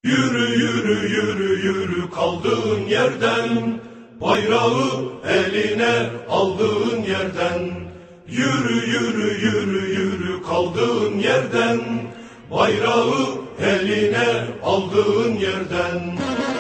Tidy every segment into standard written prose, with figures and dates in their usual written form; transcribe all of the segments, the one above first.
Yürü yürü yürü yürü kaldığın yerden, bayrağı eline aldığın yerden. Yürü yürü yürü yürü kaldığın yerden, bayrağı eline aldığın yerden.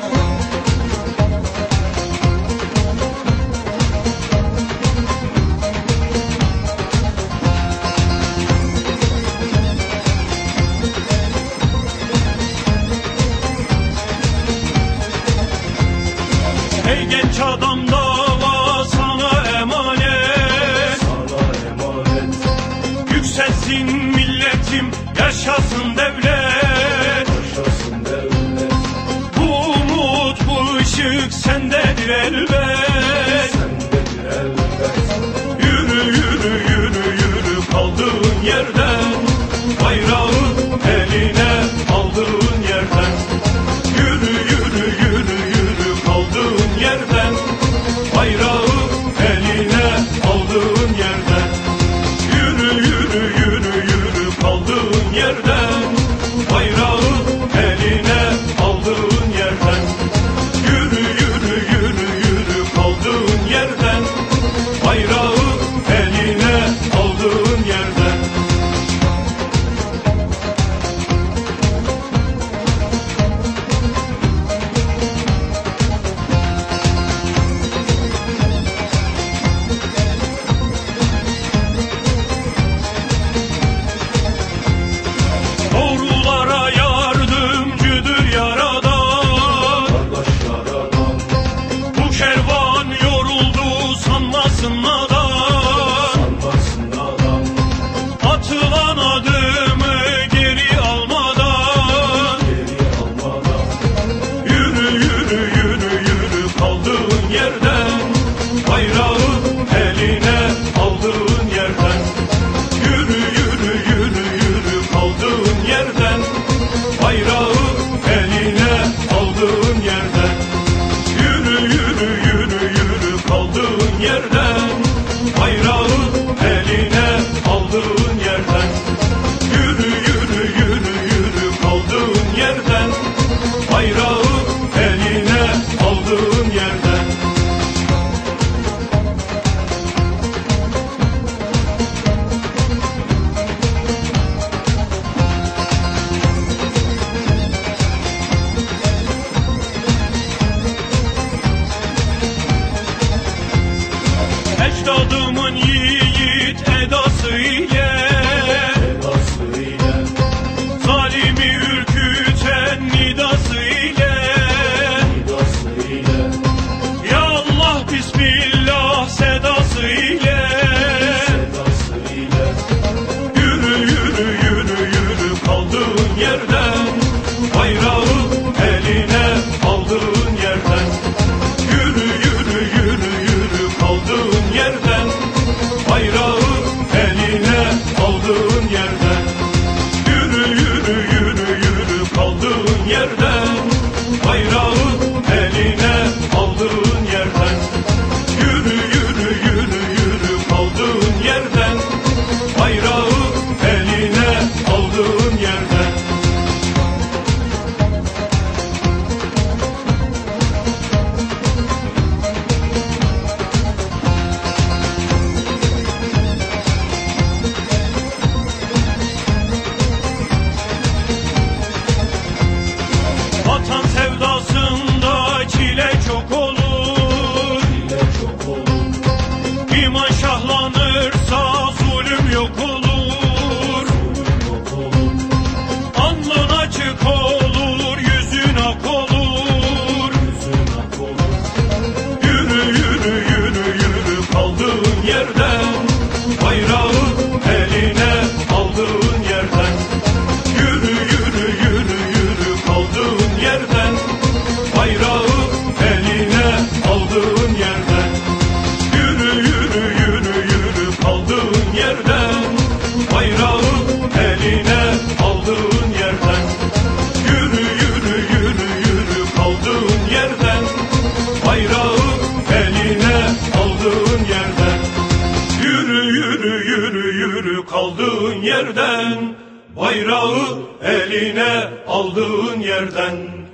Ey genç adam dava sana emanet, Sana emanet. Yükselsin milletim, yaşasın devlet. Yaşasın devlet. Bu umut, bu ışık sendedir elbet. Sendedir elbet. Yürü yürü yürü yürü kaldığın yerden, bayrağı eline aldığın yerden. Yürü yürü yürü yürü kaldığın yerden, bayrağı eline aldığın yerden. Yürü yürü yürü yürü kaldığın yerden, bayrağı eline aldığın yerden. Yürü yürü yürü yürü kaldığın yerden, bayrağı eline aldığın yerden. Doğrulara yardımcıdır Yaradan. Kardeş yaradan. Bu kervan yoruldu sanmasın nadan. Sanmasın adam. Atılan adımı geri almadan. Geri almadan. Yürü yürü yürü yürü kaldığın yerden, bayrağı eline aldığın yerden. Yürü yürü yürü yürü kaldığın yerden, bayrağı eline aldığın yerden. Yürü yürü yürü yürü kaldığın yerden, bayrağı eline aldığın yerden. Yürü yürü yürü yürü kaldığın yerden, bayrağı eline aldığın yerden. Ecdadımın yiğit edası ile, Edası ile. zalimi ürküten nidası ile. Edası ile. Ya Allah Bismillah sedası ile. Edası ile. Yürü yürü yürü yürü kaldığın yerden, bayrağı eline aldığın yerden. Yürü yürü yürü yürü kaldığın yerden, bayrağı eline aldığın yerden. Yürü yürü yürü yürü kaldığın yerden, bayrağı eline aldığın yerden. Yürü yürü yürü yürü kaldığın yerden, bayrağı eline aldığın yerden. Vatan sevdasında çile çok olur. Çile çok olur. İman şahlanırsa zulüm yok olur. Yok olur. Alnın açık olur, yüzün ak olur. Yüzün ak olur. Yürü yürü yürü yürü kaldığın yerden, bayrağı eline aldığın yerden. Yürü yürü yürü yürü kaldığın yerden, bayrağı eline aldığın yerden. Yürü yürü yürü yürü kaldığın yerden, bayrağı eline aldığın yerden. Yürü yürü yürü yürü kaldığın yerden, bayrağı eline aldığın yerden. Yürü yürü yürü yürü kaldığın yerden, bayrağı eline eline aldığın yerden.